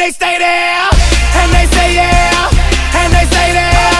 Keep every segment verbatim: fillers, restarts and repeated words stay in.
they stay there, and they say yeah, and they stay there.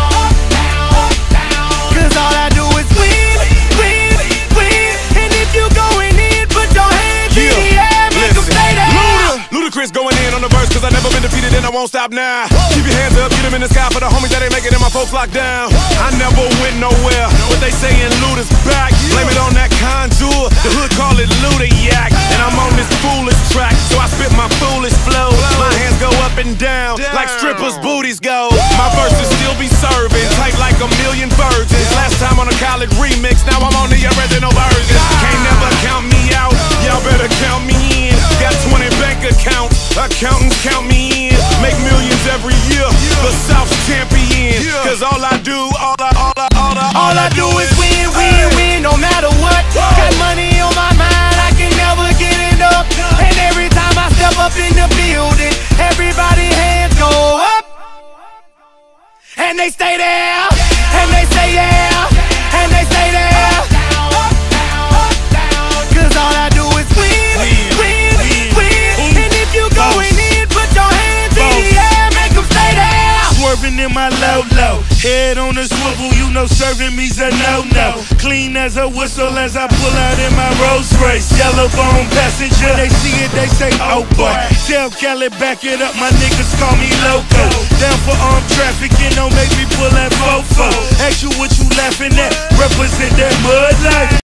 Cause all I do is win, win, win. And if you going in, put your hands yeah. in the air, make them stay there. Luda, Ludacris going in on the verse, cause I never been defeated and I won't stop now. Keep your hands up, get them in the sky for the homies that ain't making it, my folks locked down. I never went nowhere, but they saying Luda's back. Blame it on that contour, the hood call it Luda Yak. And I'm on this foolish track, so I spit my foolish flow. My hands go up and down, like strippers' booties go. My verses still be serving, tight like a million virgins. Last time on a college remix, now I'm on the original version. Can't never count me out, y'all better count me in. Got twenty bank accounts, accountants count me in. Make millions every year, the South's champion. Cause all I do, all I, all I, all I, all I do is win, win, win, no matter what. Got money on my mind, I can never get enough. And every time I step up in the building, everybody hands go up. And they stay there, and they say yeah, and they stay there. Cause all I do is win, win, win. And if you going in, put your hands in the air, make them stay there. Swerving in my low-low, head on the swivel, you know serving me's a no-no. Clean as a whistle as I pull out in my Rolls Royce. Yellow bone passenger, they see it, they say, oh boy. Tell Cali, back it up, my niggas call me loco. Down for armed trafficking, don't make me pull that fofo. Ask you what you laughing at, represent that mud life.